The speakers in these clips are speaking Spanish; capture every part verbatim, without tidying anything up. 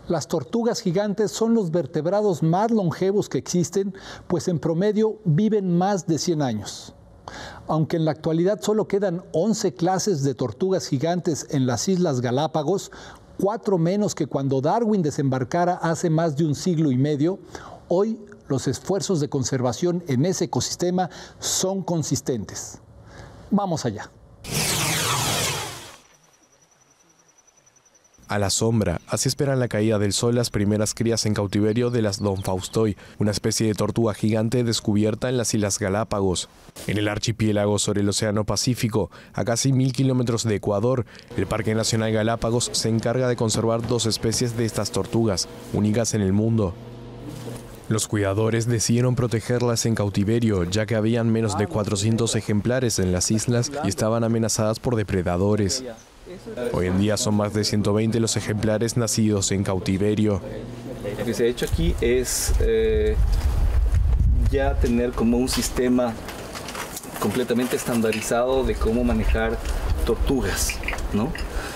Las tortugas gigantes son los vertebrados más longevos que existen, pues en promedio viven más de cien años. Aunque en la actualidad solo quedan once clases de tortugas gigantes en las Islas Galápagos, cuatro menos que cuando Darwin desembarcara hace más de un siglo y medio, hoy los esfuerzos de conservación en ese ecosistema son consistentes. Vamos allá. A la sombra, así esperan la caída del sol las primeras crías en cautiverio de las Don Faustoy, una especie de tortuga gigante descubierta en las Islas Galápagos. En el archipiélago sobre el Océano Pacífico, a casi mil kilómetros de Ecuador, el Parque Nacional Galápagos se encarga de conservar dos especies de estas tortugas, únicas en el mundo. Los cuidadores decidieron protegerlas en cautiverio, ya que habían menos de cuatrocientos ejemplares en las islas y estaban amenazadas por depredadores. Hoy en día son más de ciento veinte los ejemplares nacidos en cautiverio. Lo que se ha hecho aquí es eh, ya tener como un sistema completamente estandarizado de cómo manejar tortugas, ¿no?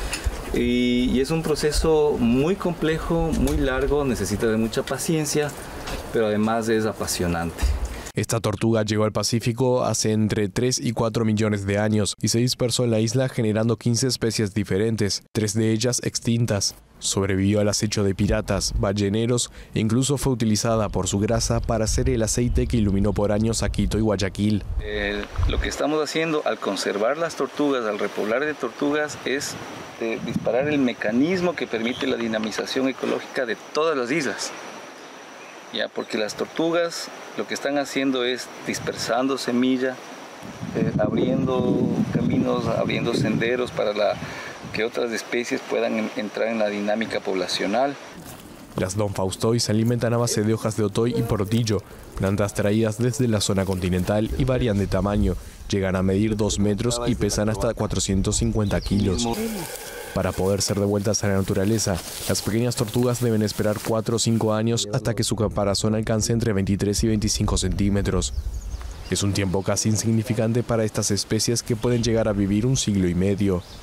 Y, y es un proceso muy complejo, muy largo, necesita de mucha paciencia, pero además es apasionante. Esta tortuga llegó al Pacífico hace entre tres y cuatro millones de años y se dispersó en la isla generando quince especies diferentes, tres de ellas extintas. Sobrevivió al acecho de piratas, balleneros e incluso fue utilizada por su grasa para hacer el aceite que iluminó por años a Quito y Guayaquil. Eh, lo que estamos haciendo al conservar las tortugas, al repoblar de tortugas, es eh, disparar el mecanismo que permite la dinamización ecológica de todas las islas. Ya, porque las tortugas lo que están haciendo es dispersando semilla, eh, abriendo caminos, abriendo senderos para la, que otras especies puedan en, entrar en la dinámica poblacional. Las Don Faustoy se alimentan a base de hojas de otoy y porotillo, plantas traídas desde la zona continental y varían de tamaño. Llegan a medir dos metros y pesan hasta cuatrocientos cincuenta kilos. Para poder ser devueltas a la naturaleza, las pequeñas tortugas deben esperar cuatro o cinco años hasta que su caparazón alcance entre veintitrés y veinticinco centímetros. Es un tiempo casi insignificante para estas especies que pueden llegar a vivir un siglo y medio.